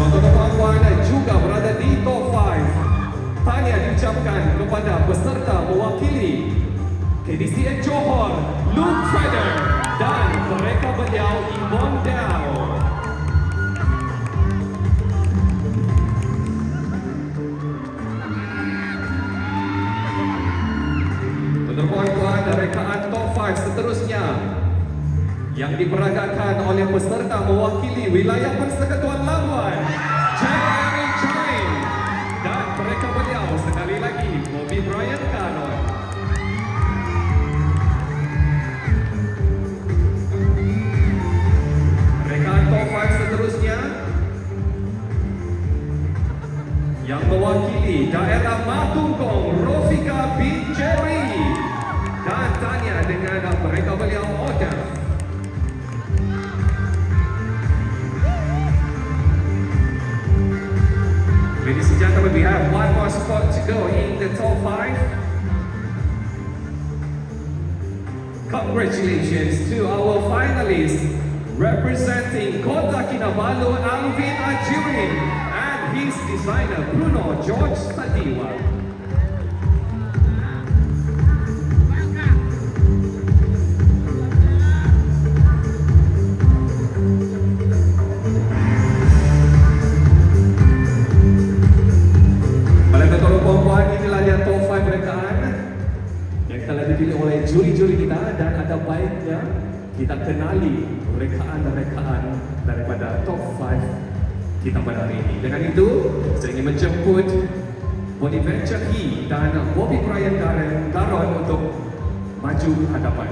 Tuan-tuan dan puan-puan juga berada di top 5. Tahniah diucapkan kepada peserta mewakili KDCA Johor, Luke Trader dan mereka beliau Yvonne Dell. Tuan-tuan puan-puan, rekaan top 5 seterusnya yang diperagakan oleh peserta mewakili wilayah Persekutuan Labuan, Jeremy Jain dan mereka beliau sekali lagi Bobby Brian Caron. Rekaan top 5 seterusnya yang mewakili daerah Matungkong, Rofika bin Jerry dan tanya dengan mereka beliau order. Ladies and gentlemen, we have one more spot to go in the top 5. Congratulations to our finalists representing Kota Kinabalu, Alvin Ajurin and his designer Bruno George Sadiwa. Juri-juri kita dan ada baiknya kita kenali rekaan-rekaan daripada top 5 kita pada hari ini. Dengan itu, saya ingin menjemput Bonaventure He dan Bobby Brian Caron untuk maju ke hadapan.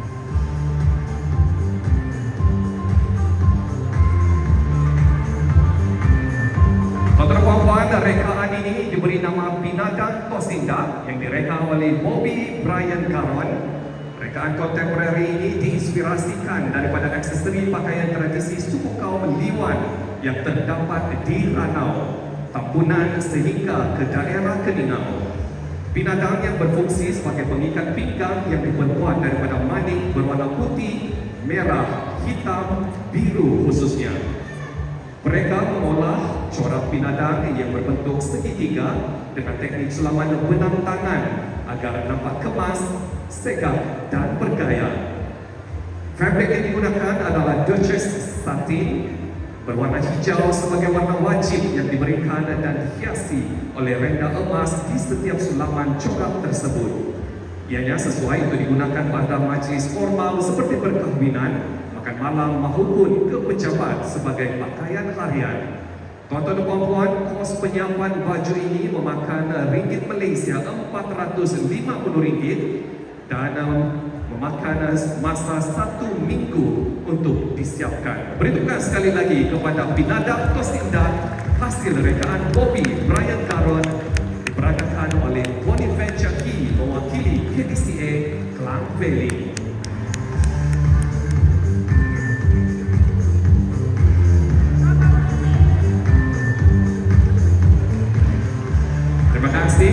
Tuan-tuan puan-puan, rekaan ini diberi nama Pinadang Tosinda yang direka oleh Bobby Brian Caron. Rekaan kontemporari ini diinspirasikan daripada aksesori pakaian tradisi suku kaum Liwan yang terdapat di Ranau, Tampunan sehingga ke daerah Keningau. Pinadang yang berfungsi sebagai pengikat pinggang yang diperbuat daripada manik berwarna putih, merah, hitam, biru khususnya. Mereka mengolah corak pinadang yang berbentuk segitiga dengan teknik sulaman benang tangan agar nampak kemas, segak dan bergaya. Fabrik yang digunakan adalah Duchess satin berwarna hijau sebagai warna wajib yang diberikan dan hiasi oleh renda emas di setiap sulaman corak tersebut. Ianya sesuai untuk digunakan pada majlis formal seperti perkahwinan, makan malam maupun ke pejabat sebagai pakaian harian. Tuan-tuan dan puan-puan, kos penyiapan baju ini memakan ringgit Malaysia RM450 dan memakan masa 1 minggu untuk disiapkan. Beri tepukan sekali lagi kepada Pinadang Tosinda hasil rekaan Bobby Brian Caron diperagakan oleh Bonaventure He mewakili KDCA Klang Valley. Terima kasih.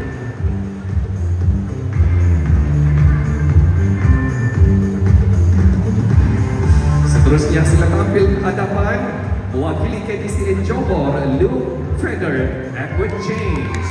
Seterusnya sila tampil ke hadapan mewakili KDCA Johor, Luke Trader, Edward James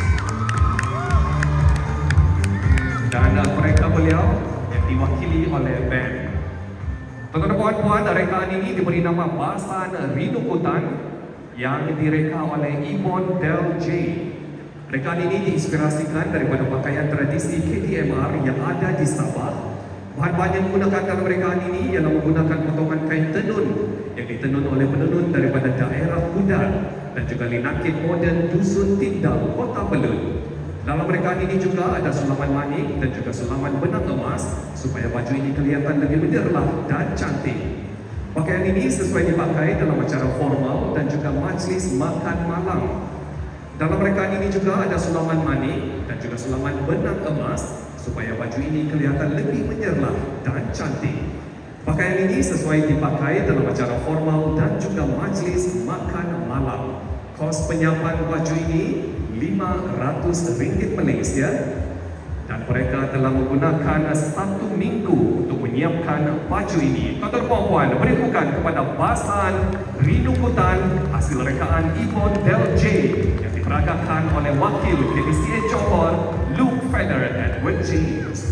dan mereka beliau yang diwakili oleh band. Tuan-tuan dan puan-puan, rekaan ini diberi nama Basan Rinukutan yang direka oleh Yvonne Dell J. Rekaan ini diinspirasikan daripada pakaian tradisi KDMR yang ada di Sabah. Bahan-bahan yang digunakan dalam rekaan ini ialah menggunakan potongan kain tenun yang ditenun oleh penenun daripada daerah Kudat dan juga linakit moden Dusun Tindal, Kota Belud. Dalam rekaan ini juga ada sulaman manik dan juga sulaman benang emas supaya baju ini kelihatan lebih menderlah dan cantik. Pakaian ini sesuai dipakai dalam acara formal dan juga majlis makan malam. Dalam rekaan ini juga ada sulaman manik dan juga sulaman benang emas supaya baju ini kelihatan lebih menyerlah dan cantik. Pakaian ini sesuai dipakai dalam acara formal dan juga majlis makan malam. Kos penyiapan baju ini RM500 Malaysia dan mereka telah menggunakan 1 minggu untuk menyiapkan baju ini. Tuan-tuan dan puan-puan, beri tepukan kepada Basan Rinukutan hasil rekaan Yvonne Del J yang diperagakan oleh wakil KPCA Johor Luke Feather Edward James.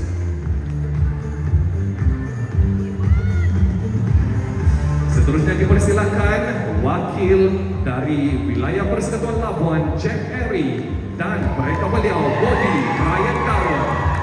Seterusnya dipersilakan wakil dari wilayah Persekutuan Labuan Jack Harry dan mereka beliau Bobby Brian Caron.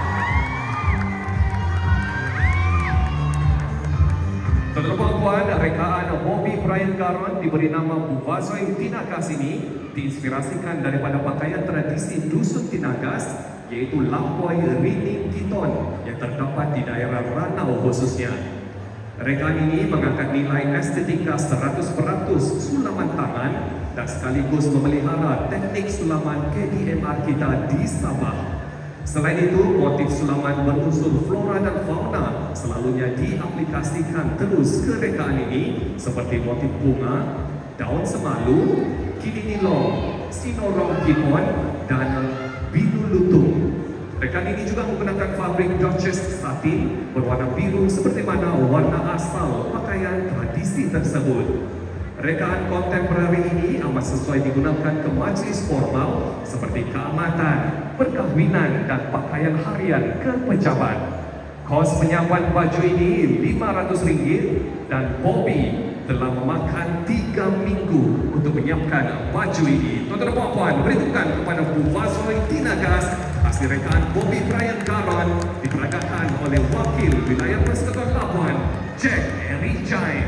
Tuan-tuan dan puan-puan, rekaan Bobby Brian Caron diberi nama Buvazoi Tinagas ini diinspirasikan daripada pakaian tradisi dusun Tinagas, iaitu lampoi rining kiton yang terdapat di daerah Ranau khususnya. Rekaan ini mengangkat nilai estetika 100% sulaman tangan dan sekaligus memelihara teknik sulaman KDMR kita di Sabah. Selain itu, motif sulaman berunsur flora dan fauna selalunya diaplikasikan terus ke rekaan ini seperti motif bunga, daun semalu, kininilong, sinorong kipon, dan biru lutung. Rekaan ini juga menggunakan fabrik Duchess satin berwarna biru seperti mana warna asal pakaian tradisi tersebut. Rekaan kontemporari ini amat sesuai digunakan ke majlis formal seperti keamatan, perkahwinan dan pakaian harian ke pejabat. Kos penyiapan baju ini RM500 dan Bobby telah memakan 3 minggu untuk menyiapkan baju ini. Tuan-tuan dan puan-puan, beri tepukan kepada Buvazoi Tinagas hasil rekaan Bobby Brian Caron diperagakan oleh wakil wilayah Persekutuan Labuan Jack Harry Jain.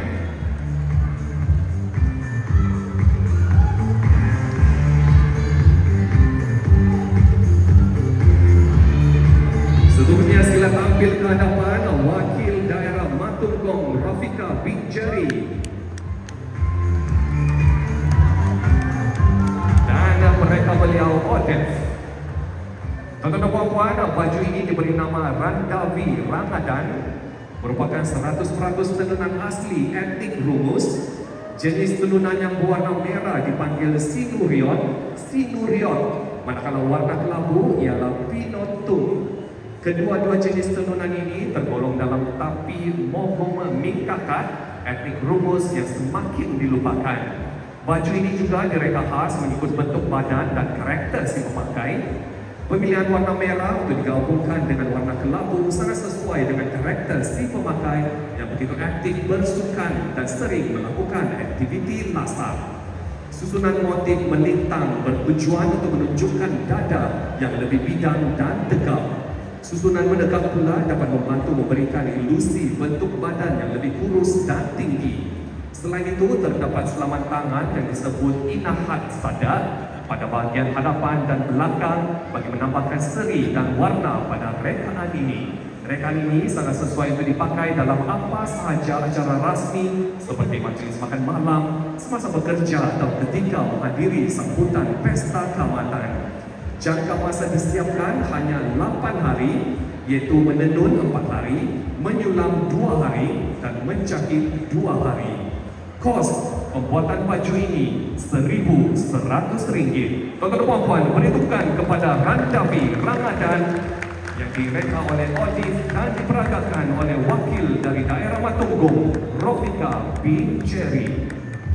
Seterusnya sila tampil ke hadapan wakil daerah Matungkong Rafika bin Jerry dan mereka beliau Odef. Tuan-tuan dan puan-puan, baju ini diberi nama Randavi Ramadan, merupakan 100% tenunan asli etnik Rumus. Jenis tenunan yang berwarna merah dipanggil Sinurion, manakala warna kelabu ialah Pinotum. Kedua-dua jenis tenunan ini tergolong dalam tapi Mohom Mingkakat, etnik Rumus yang semakin dilupakan. Baju ini juga direka khas mengikut bentuk badan dan karakter si pemakai. Pemilihan warna merah untuk digabungkan dengan warna kelabu sangat sesuai dengan karakter si pemakai yang begitu aktif bersukan dan sering melakukan aktiviti lasak. Susunan motif melintang bertujuan untuk menunjukkan dada yang lebih bidang dan tegap. Susunan menegak pula dapat membantu memberikan ilusi bentuk badan yang lebih kurus dan tinggi. Selain itu, terdapat selaman tangan yang disebut inahat sadat pada bahagian hadapan dan belakang bagi menambahkan seri dan warna pada rekaan ini. Rekaan ini sangat sesuai untuk dipakai dalam apa sahaja acara rasmi seperti majlis makan malam, semasa bekerja atau ketika menghadiri sambutan pesta keamatan. Jangka masa disiapkan hanya 8 hari, iaitu menenun 4 hari, menyulam 2 hari dan menjahit 2 hari. Kos pembuatan baju ini RM1,100. Tuan-tuan dan puan-puan, beri tepukan kepada Randavi Ramadan yang direka oleh Odif dan diperagakan oleh wakil dari daerah Matunggung, Rafika bin Jerry.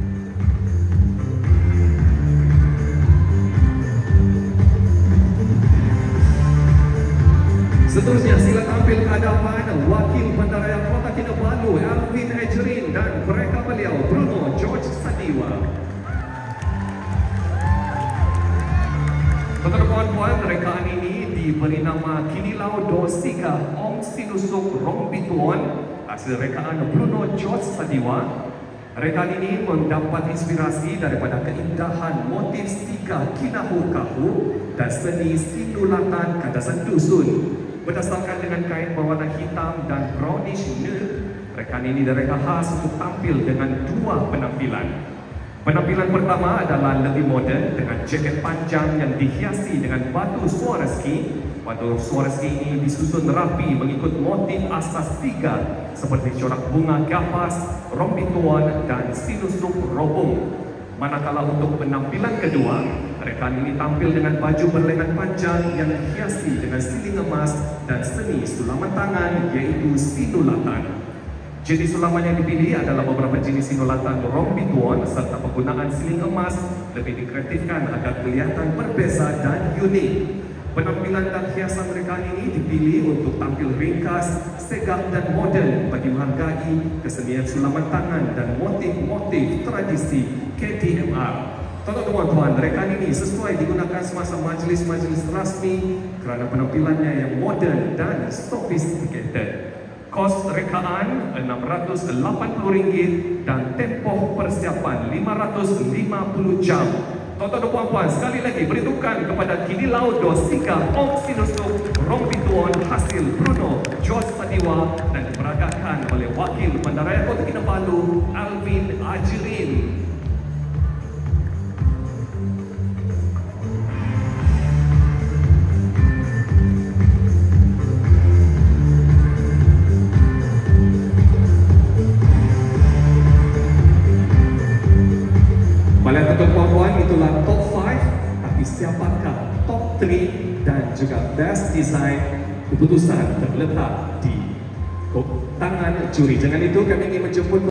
Seterusnya sila tampil ke hadapan wakil Bandaraya Kota Kinabalu Alvin Ejrin dan mereka beliau Bruno George Sadiwa. Tuan-tuan dan puan-puan, rekaan ini diberi nama Kinilau Dosika Om Sinusuk Rombituan hasil rekaan Bruno George Sadiwa. Rekaan ini mendapat inspirasi daripada keindahan motif stika kinahu-kahu dan seni sinulatan kadasan dusun. Berdasarkan dengan kain berwarna hitam dan brownish nude, rekaan ini direka khas untuk tampil dengan 2 penampilan. Penampilan pertama adalah lebih moden dengan jaket panjang yang dihiasi dengan batu Swarovski. Batu Swarovski ini disusun rapi mengikut motif asas 3 seperti corak bunga gapas, rombituan dan sinusuk robung. Manakala untuk penampilan kedua, rekan ini tampil dengan baju berlengan panjang yang dihiasi dengan siling emas dan seni sulaman tangan iaitu sinulatan. Jenis sulaman yang dipilih adalah beberapa jenis sinulatan rombituan serta penggunaan siling emas lebih dikreatifkan agar kelihatan berbeza dan unik. Penampilan dan hiasan rekan ini dipilih untuk tampil ringkas, segak dan moden bagi menghargai kesenian sulaman tangan dan motif-motif tradisi KTMR. Tuan-tuan, rekan ini sesuai digunakan semasa majlis-majlis rasmi kerana penampilannya yang moden dan sophisticated. Kos rekaan RM680 dan tempoh persiapan 550 jam. Tuan-tuan dan puan-puan, sekali lagi beritukan kepada Kinilau Dosika Ong Sinusuk Rombituan hasil Bruno Jos Sadiwa dan diperagakan oleh Wakil Bandaraya Kota Kinabalu Alvin Ajirin. Baiklah tuan-tuan, itulah top 5, tapi siapakah top 3 dan juga best design, keputusan terletak di tangan juri. Dengan itu kami ingin menjemput